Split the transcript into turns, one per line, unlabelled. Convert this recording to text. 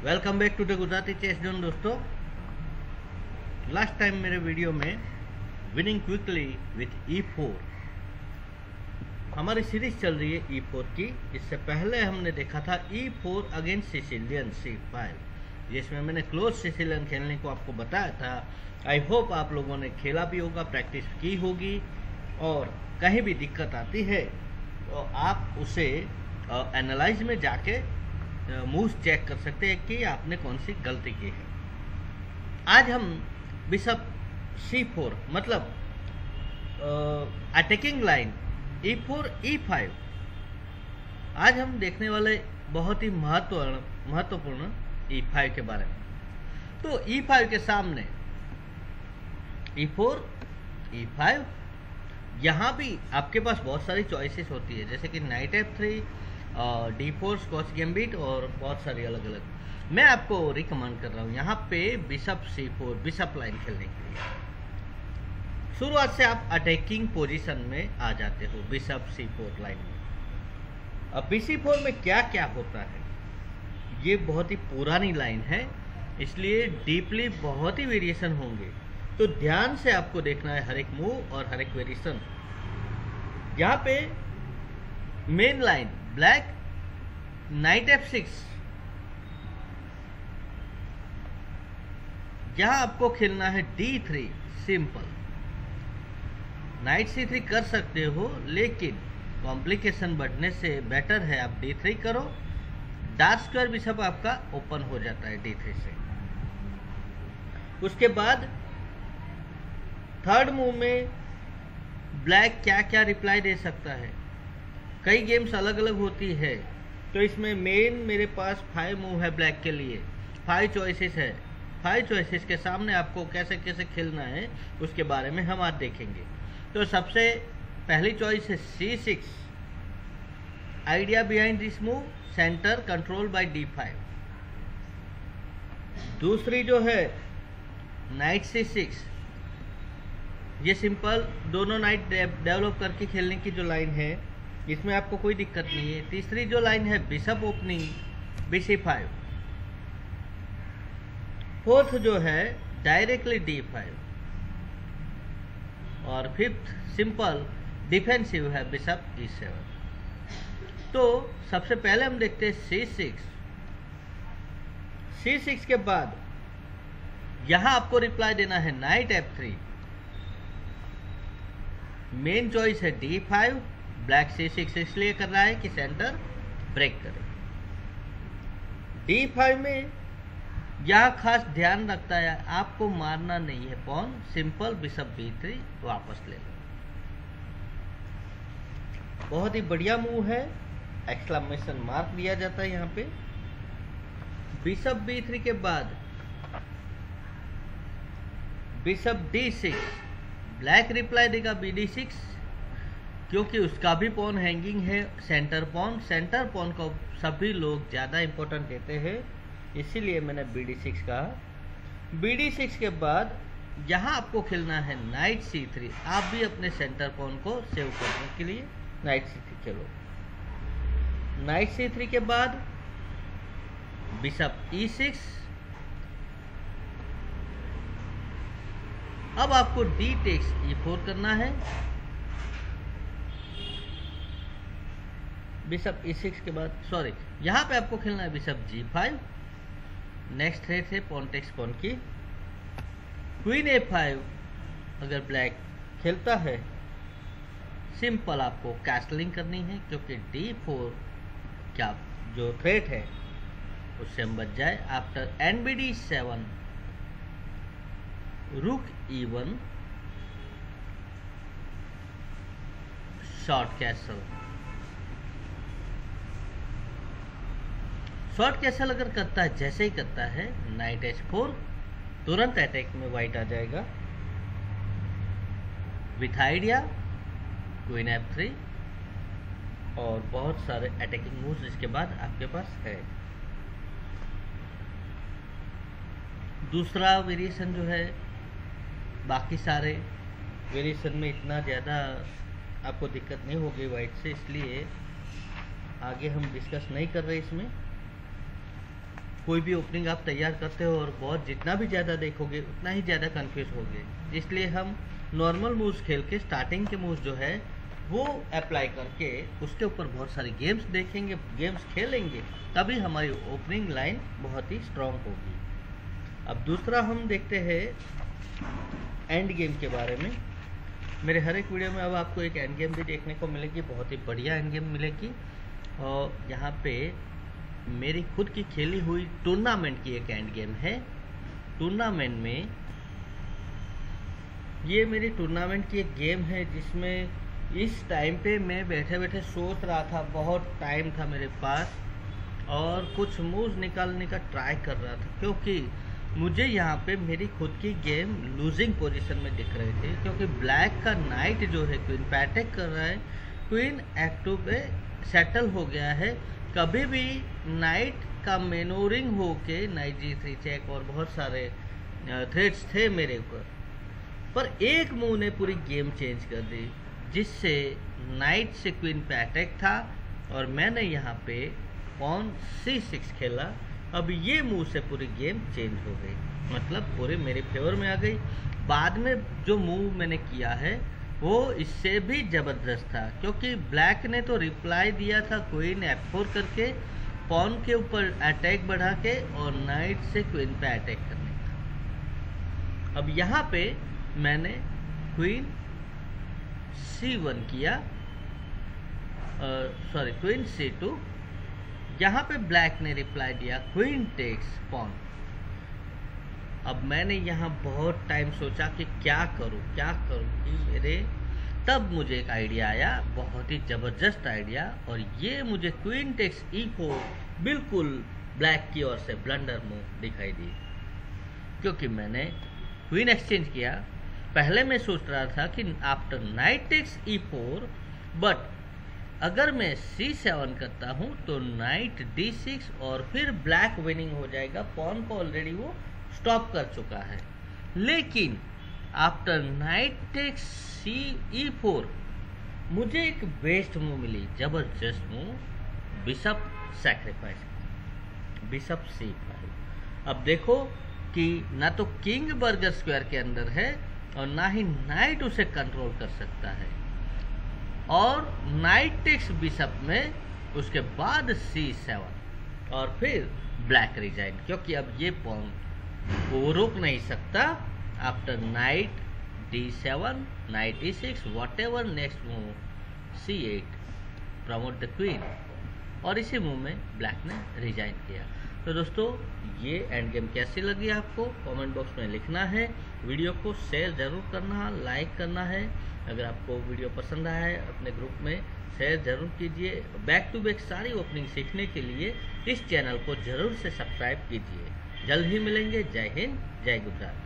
Welcome back to the Gujarati chess zone. दोस्तों, last time मेरे video में विनिंग क्विकली विथ E4 हमारी series चल रही है E4 की। इससे पहले हमने देखा था E4 अगेंस्ट सिसिलियन C5, जिसमें मैंने क्लोज सिसिलियन खेलने को आपको बताया था। आई होप आप लोगों ने खेला भी होगा, प्रैक्टिस की होगी, और कहीं भी दिक्कत आती है तो आप उसे एनालाइज में जाके मूव्स चेक कर सकते हैं कि आपने कौन सी गलती की है। आज हम बिशप C4 मतलब अटैकिंग लाइन E4 E5 आज हम देखने वाले बहुत ही महत्वपूर्ण E5 के बारे में। तो E5 के सामने E4 E5, यहाँ भी आपके पास बहुत सारी चॉइसेस होती है, जैसे कि night F3, D4 scotch gambit और बहुत सारी अलग अलग। मैं आपको रिकमेंड कर रहा हूँ यहाँ पे बिशप C4 बिशप लाइन खेलने के लिए। शुरुआत से आप अटैकिंग पोजीशन में आ जाते हो बिशप C4 लाइन में। अब BC4 में क्या क्या होता है, ये बहुत ही पुरानी लाइन है, इसलिए डीपली बहुत ही वेरिएशन होंगे, तो ध्यान से आपको देखना है हर एक मूव और हर एक वेरिएशन। यहाँ पे main line black night F6, यहां आपको खेलना है D3 सिंपल। नाइट C3 कर सकते हो, लेकिन कॉम्प्लिकेशन बढ़ने से बेटर है आप D3 करो। डार्क स्क्वायर बिशप आपका ओपन हो जाता है D3 से। उसके बाद थर्ड मूव में ब्लैक क्या क्या रिप्लाई दे सकता है, कई गेम्स अलग अलग होती है, तो इसमें मेन मेरे पास 5 मूव है ब्लैक के लिए, 5 चॉइसेस है। 5 चॉइसेस के सामने आपको कैसे कैसे खेलना है उसके बारे में हम आज देखेंगे। तो सबसे पहली चॉइस है C6। Idea behind this move, centre control by D5। दूसरी जो है नाइट C6, ये सिंपल दोनों नाइट डेवलप करके खेलने की जो लाइन है, इसमें आपको कोई दिक्कत नहीं है। तीसरी जो लाइन है बिशप ओपनिंग BC5। फोर्थ जो है डायरेक्टली D5, और फिफ्थ सिंपल डिफेंसिव है बिशप E7। तो सबसे पहले हम देखते हैं C6। C6 के बाद यहां आपको रिप्लाई देना है नाइट F3। मेन चॉइस है D5। ब्लैक C6 इसलिए कर रहा है कि सेंटर ब्रेक करे। D5 में यह खास ध्यान रखता है, आपको मारना नहीं है पॉन, सिंपल बिशप B3 वापस ले लो। बहुत ही बढ़िया मूव है, एक्सक्लेमेशन मार्क दिया जाता है यहाँ पे। बिशप B3 के बाद बिशप D6, ब्लैक रिप्लाई देगा BD6, क्योंकि उसका भी पॉन हैंगिंग है। सेंटर पॉन को सभी लोग ज़्यादा इंपॉर्टेंट देते हैं, इसीलिए मैंने BD6 कहा। BD6 के बाद यहाँ आपको खेलना है नाइट C3। आप भी अपने सेंटर पॉन को सेव करने के लिए नाइट C3 खेलो। नाइट C3 के बाद बिशप E6। अब आपको D टेक्स E4 करना है। बिशप E6 के बाद यहाँ पे आपको खेलना है बिशप G5। नेक्स्ट थ्रेट है पॉन टेक्स पॉन की। क्वीन A5 अगर ब्लैक खेलता है, सिंपल आपको कैसलिंग करनी है, क्योंकि D4 क्या जो थ्रेट है उससे हम बच जाए। आफ्टर NBD7 रुक E1 short castle. Short castle अगर करता है, जैसे ही करता है नाइट H4, तुरंत अटैक में वाइट आ जाएगा। विथ आइडिया क्वीन F3 और बहुत सारे अटैकिंग मूव्स इसके बाद आपके पास है। दूसरा वेरिएशन जो है, बाकी सारे वेरिएशन में इतना ज़्यादा आपको दिक्कत नहीं होगी वाइट से, इसलिए आगे हम डिस्कस नहीं कर रहे इसमें। कोई भी ओपनिंग आप तैयार करते हो और बहुत जितना भी ज़्यादा देखोगे उतना ही ज़्यादा कंफ्यूज होगे। इसलिए हम नॉर्मल मूव्स खेल के स्टार्टिंग के मूव्स जो है वो अप्लाई करके उसके ऊपर बहुत सारी गेम्स देखेंगे, गेम्स खेलेंगे, तभी हमारी ओपनिंग लाइन बहुत ही स्ट्रांग होगी। अब दूसरा हम देखते हैं एंड गेम के बारे में। मेरे हर एक वीडियो में अब आपको एक एंड गेम भी देखने को मिलेगी, बहुत ही बढ़िया एंड गेम मिलेगी। और यहाँ पे मेरी खुद की खेली हुई टूर्नामेंट की एक एंड गेम है। टूर्नामेंट में ये मेरी टूर्नामेंट की एक गेम है जिसमें इस टाइम पे मैं बैठे बैठे सोच रहा था, बहुत टाइम था मेरे पास और कुछ मूव्स निकालने का ट्राई कर रहा था, क्योंकि मुझे यहाँ पे मेरी खुद की गेम लूजिंग पोजीशन में दिख रहे थे। क्योंकि ब्लैक का नाइट जो है क्वीन पे अटैक कर रहा है, क्वीन F2 पे सेटल हो गया है। कभी भी नाइट का मैनूवरिंग होके नाइट G3 चेक और बहुत सारे थ्रेड्स थे मेरे ऊपर, पर एक मूव ने पूरी गेम चेंज कर दी, जिससे नाइट से क्वीन पे अटैक था और मैंने यहाँ पे पॉन C6 खेला। अब ये मूव से पूरी गेम चेंज हो गई, मतलब पूरे मेरे फेवर में आ गई। बाद में जो मूव मैंने किया है वो इससे भी ज़बरदस्त था, क्योंकि ब्लैक ने तो रिप्लाई दिया था क्वीन F4 करके, पॉन के ऊपर अटैक बढ़ा के और नाइट से क्वीन पे अटैक करने का। अब यहाँ पे मैंने क्वीन C1 किया, सॉरी क्वीन C2। यहाँ पे ब्लैक ने रिप्लाई दिया क्वीन टेक्स पॉन। अब मैंने यहाँ बहुत टाइम सोचा कि क्या करूँ कि मेरे, तब मुझे एक आइडिया आया, बहुत ही ज़बरदस्त आइडिया, और ये मुझे क्वीन टेक्स E4 बिल्कुल ब्लैक की ओर से ब्लंडर मूव दिखाई दी, क्योंकि मैंने क्वीन एक्सचेंज किया। पहले मैं सोच रहा था कि after knight takes E4, but अगर मैं C7 करता हूँ तो नाइट D6 और फिर ब्लैक विनिंग हो जाएगा, पॉन को ऑलरेडी वो स्टॉप कर चुका है। लेकिन आफ्टर नाइट टेक्स E4 मुझे एक बेस्ट मूव मिली, जबरदस्त move, bishop sacrifice, bishop C5। अब देखो कि ना तो किंग बर्गर स्क्वायर के अंदर है और ना ही नाइट उसे कंट्रोल कर सकता है, और नाइट टेक्स बिशप में उसके बाद C7 और फिर ब्लैक रिजाइन, क्योंकि अब ये पॉन को रोक नहीं सकता। After knight D7, knight E6, whatever next move C8, promote the queen, और इसी मूव में ब्लैक ने रिजाइन किया। तो दोस्तों ये एंड गेम कैसी लगी आपको कमेंट बॉक्स में लिखना है। वीडियो को शेयर ज़रूर करना, लाइक करना है। अगर आपको वीडियो पसंद आया है अपने ग्रुप में शेयर ज़रूर कीजिए। बैक टू बैक सारी ओपनिंग सीखने के लिए इस चैनल को ज़रूर से सब्सक्राइब कीजिए। जल्द ही मिलेंगे। जय हिंद, जय गुजरात।